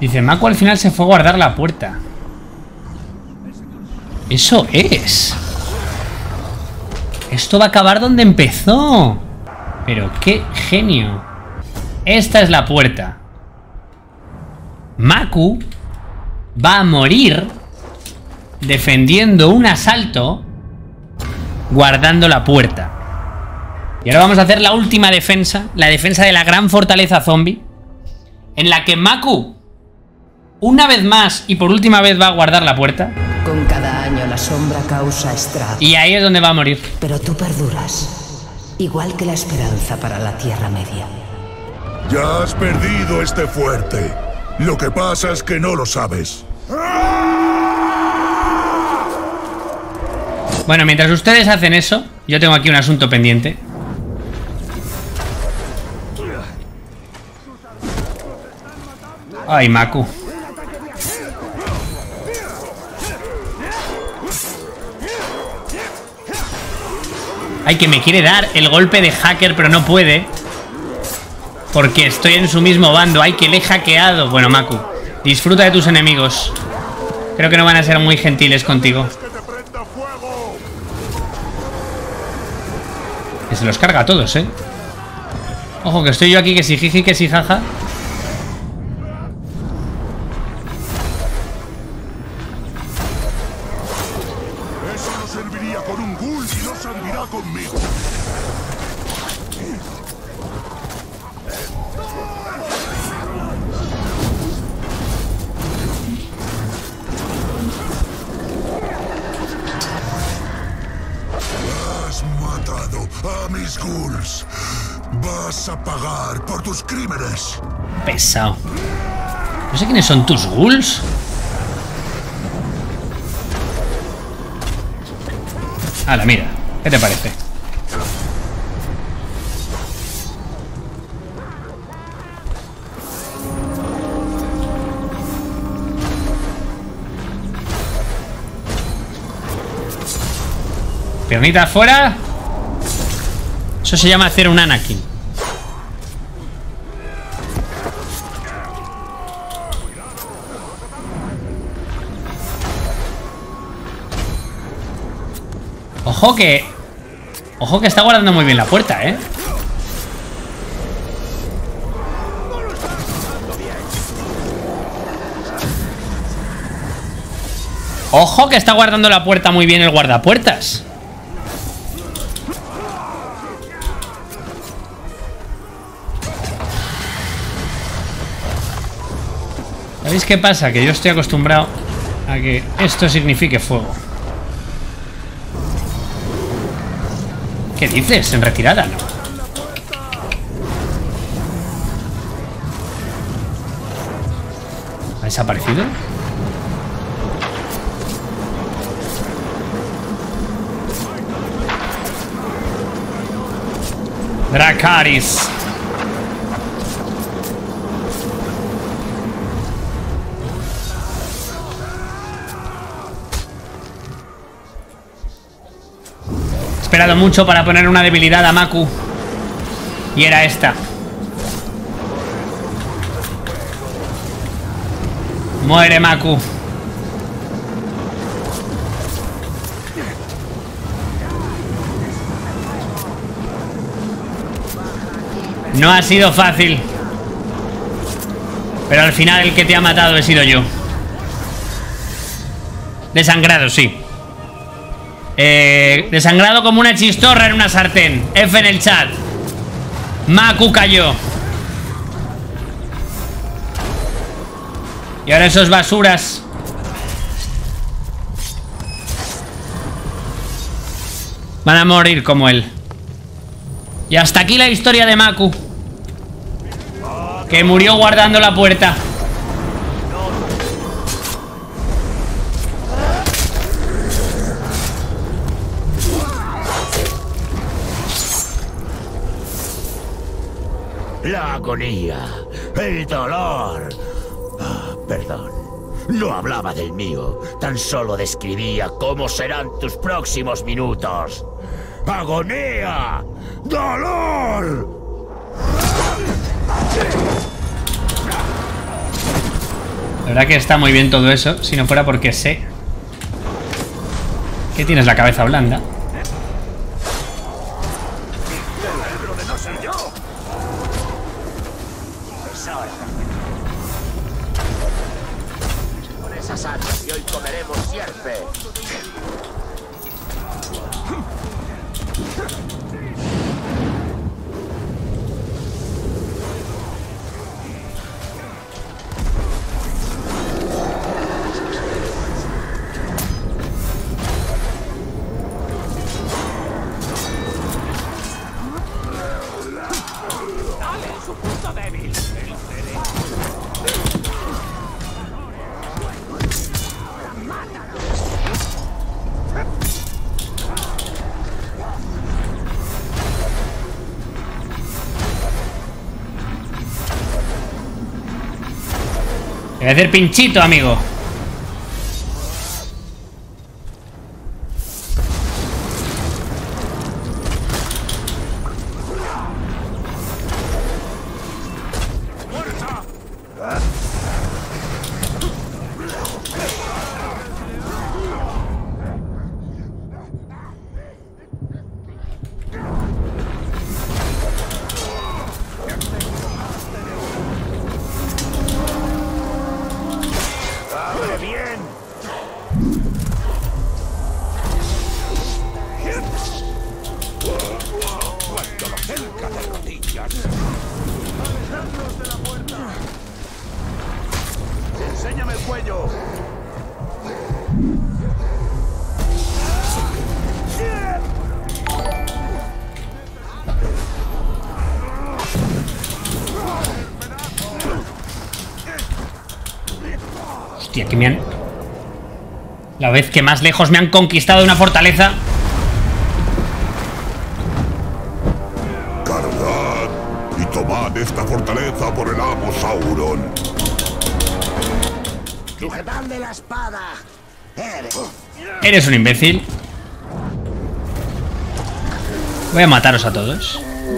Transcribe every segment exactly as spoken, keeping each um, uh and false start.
Dice, Mako al final se fue a guardar la puerta. Eso es. Esto va a acabar donde empezó. Pero qué genio. Esta es la puerta. Mako va a morir defendiendo un asalto, guardando la puerta. Y ahora vamos a hacer la última defensa, la defensa de la gran fortaleza zombie, en la que Mako, una vez más y por última vez, va a guardar la puerta. Con cada año la sombra causa estrago. Y ahí es donde va a morir. Pero tú perduras, igual que la esperanza para la Tierra Media. Ya has perdido este fuerte. Lo que pasa es que no lo sabes. Bueno, mientras ustedes hacen eso, yo tengo aquí un asunto pendiente. Ay, Mako. Ay, que me quiere dar el golpe de hacker, pero no puede. Porque estoy en su mismo bando. Ay, que le he hackeado. Bueno, Mako, disfruta de tus enemigos. Creo que no van a ser muy gentiles contigo. Que se los carga a todos, ¿eh? Ojo, que estoy yo aquí, que si jiji, que si jaja. Eso no serviría con un ghoul y no servirá conmigo. Has matado a mis ghouls. Vas a pagar por tus crímenes. Pesado. No sé quiénes son tus ghouls. Hala, mira. ¿Qué te parece? Piernita afuera. Eso se llama hacer un Anakin. Ojo que... Ojo que está guardando muy bien la puerta, ¿eh? Ojo que está guardando la puerta muy bien el guardapuertas. ¿Sabéis qué pasa? Que yo estoy acostumbrado a que esto signifique fuego. ¿Qué dices? En retirada, ¿no? ¿Ha desaparecido? Dracarys. He esperado mucho para poner una debilidad a Mako. Y era esta. Muere, Mako. No ha sido fácil. Pero al final el que te ha matado he sido yo. Desangrado, sí. Eh, desangrado como una chistorra en una sartén. F en el chat. Mako cayó. Y ahora esos basuras van a morir como él. Y hasta aquí la historia de Mako, que murió guardando la puerta. La agonía, el dolor. Ah, perdón, no hablaba del mío, tan solo describía cómo serán tus próximos minutos. ¡Agonía! ¡Dolor! verdad que está muy bien todo eso, si no fuera porque sé que tienes la cabeza blanda. Con esas salsas y hoy comeremos sierpe. Te voy a hacer pinchito, amigo. Enséñame el cuello. Hostia, que me han... La vez que más lejos me han conquistado una fortaleza. Cargad y tomad esta fortaleza por el amo Sauron. Sujetadle la espada. Eres un imbécil. Voy a mataros a todos.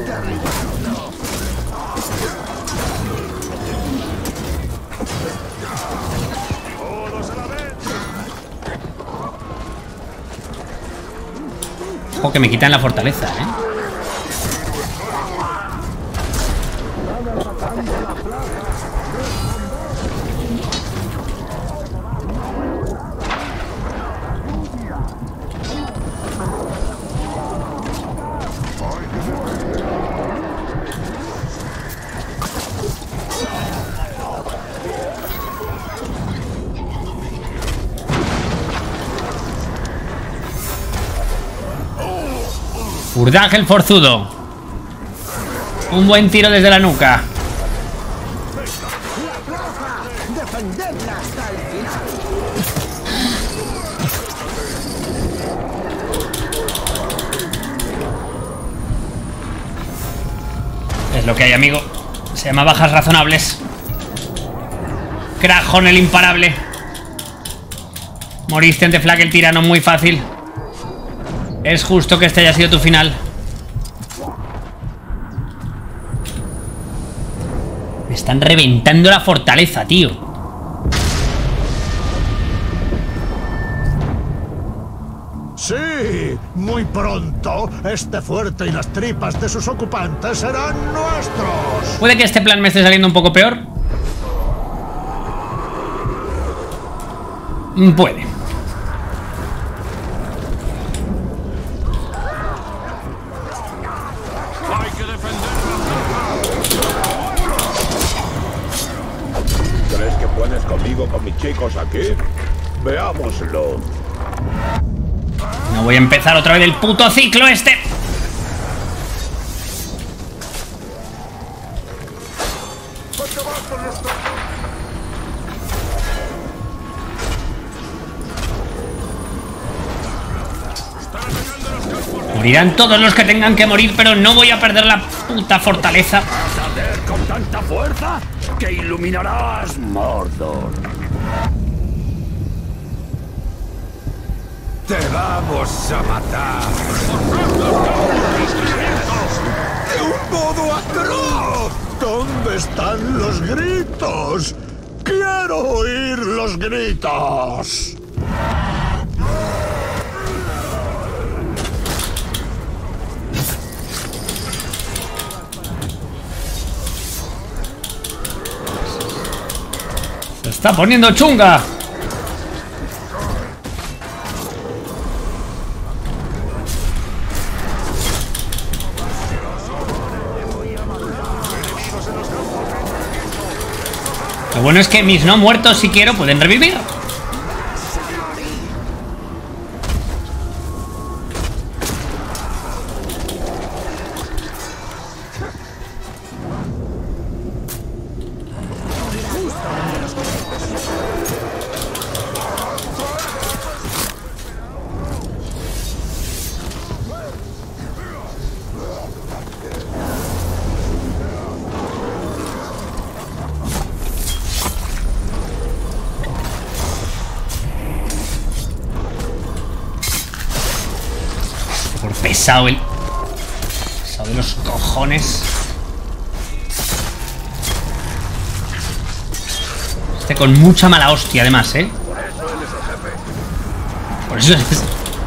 Ojo que me quitan la fortaleza, ¿eh? Urdag el forzudo. Un buen tiro desde la nuca. Defendedla hasta el final. Es lo que hay, amigo. Se llama bajas razonables. Krajón el imparable. Moriste ante Flag el tirano muy fácil. Es justo que este haya sido tu final. Me están reventando la fortaleza, tío. Sí, muy pronto este fuerte y las tripas de sus ocupantes serán nuestros. Puede que este plan me esté saliendo un poco peor. Puede. ¿Crees que puedes conmigo con mis chicos aquí? Veámoslo. No voy a empezar otra vez el puto ciclo este. Morirán todos los que tengan que morir, pero no voy a perder la puta fortaleza. ¿Vas a arder con tanta fuerza que iluminarás Mordor? ¡Te vamos a matar! ¡De un modo atroz! ¿Dónde están los gritos? ¡Quiero quiero oír los gritos. Se está poniendo chunga. Lo bueno es que mis no muertos, si quiero, pueden revivir. Pesado el... Pesado de los cojones. Este con mucha mala hostia, además, ¿eh? Por eso es...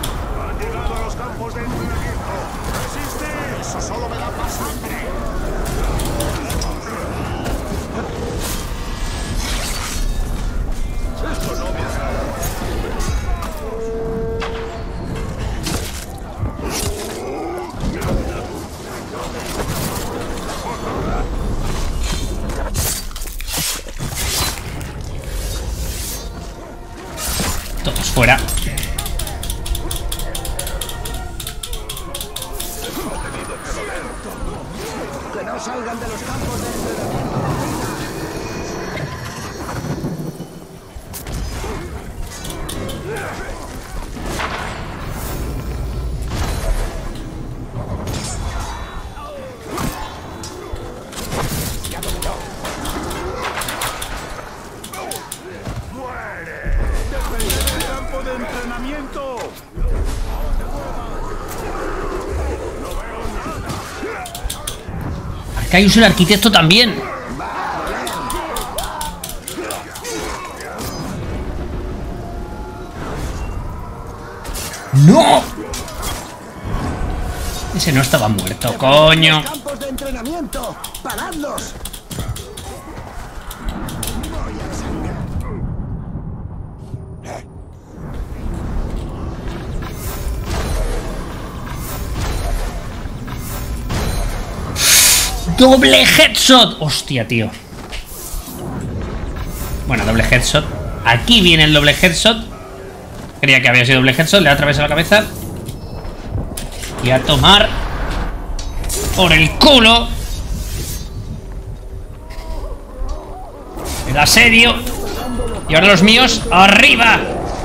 Todos fuera. Que no salgan de los campos de entrenamiento. Arcaius el arquitecto también. ¡No! Ese no estaba muerto, coño. Campos de entrenamiento. ¡Paradlos! ¡Doble headshot! ¡Hostia, tío! Bueno, doble headshot. Aquí viene el doble headshot. Creía que había sido doble headshot. Le atravesado la cabeza. Y a tomar por el culo. El asedio. Y ahora los míos arriba.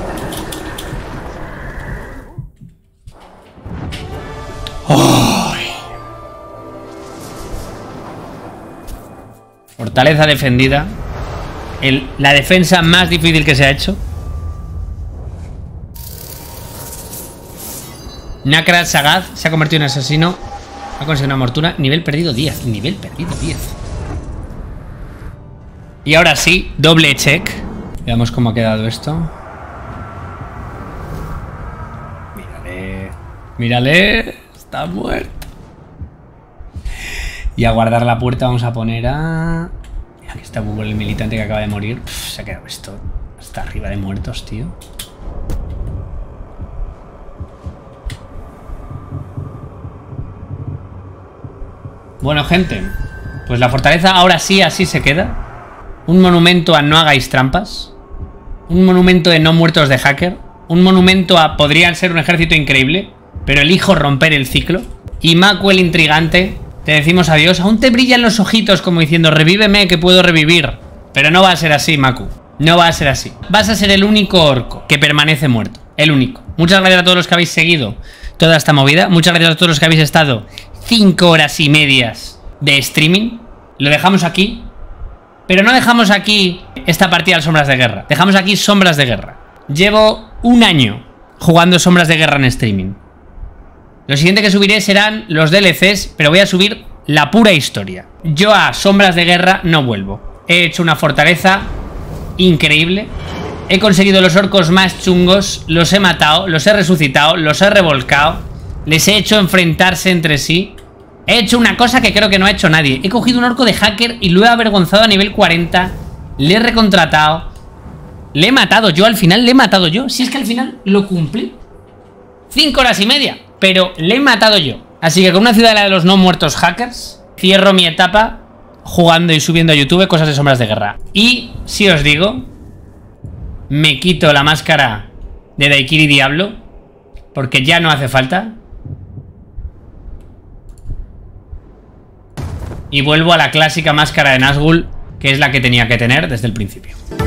Fortaleza defendida. El, la defensa más difícil que se ha hecho. Nakrat Sagaz se ha convertido en asesino. Ha conseguido una mortura. Nivel perdido diez. Nivel perdido diez. Y ahora sí, doble check. Veamos cómo ha quedado esto. Mírale. Mírale. Está muerto. Y a guardar la puerta vamos a poner a... Mira, aquí está Google, el militante que acaba de morir. Uf, se ha quedado esto hasta arriba de muertos, tío. Bueno, gente, pues la fortaleza ahora sí, así se queda. Un monumento a no hagáis trampas. Un monumento de no muertos de hacker. Un monumento a podrían ser un ejército increíble, pero elijo romper el ciclo. Y Maku el intrigante... Te decimos adiós. Aún te brillan los ojitos como diciendo revíveme que puedo revivir. Pero no va a ser así, Maku. No va a ser así. Vas a ser el único orco que permanece muerto. El único. Muchas gracias a todos los que habéis seguido toda esta movida. Muchas gracias a todos los que habéis estado cinco horas y medias de streaming. Lo dejamos aquí. Pero no dejamos aquí esta partida de Sombras de Guerra. Dejamos aquí Sombras de Guerra. Llevo un año jugando Sombras de Guerra en streaming. Lo siguiente que subiré serán los D L Cs, pero voy a subir la pura historia. Yo a Sombras de Guerra no vuelvo. He hecho una fortaleza increíble. He conseguido los orcos más chungos, los he matado, los he resucitado, los he revolcado, les he hecho enfrentarse entre sí. He hecho una cosa que creo que no ha hecho nadie. He cogido un orco de hacker y lo he avergonzado a nivel cuarenta. Le he recontratado. Le he matado yo al final, le he matado yo. Si es que al final lo cumplí. Cinco horas y media, pero le he matado yo. Así que con una ciudadela de los no muertos hackers, cierro mi etapa jugando y subiendo a YouTube cosas de Sombras de Guerra. Y si os digo, me quito la máscara de Daikiri Diablo, porque ya no hace falta. Y vuelvo a la clásica máscara de Nazgûl, que es la que tenía que tener desde el principio.